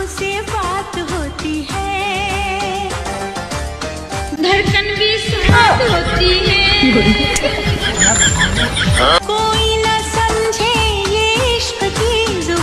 आँखों से बात होती है, धड़कन भी साथ होती है।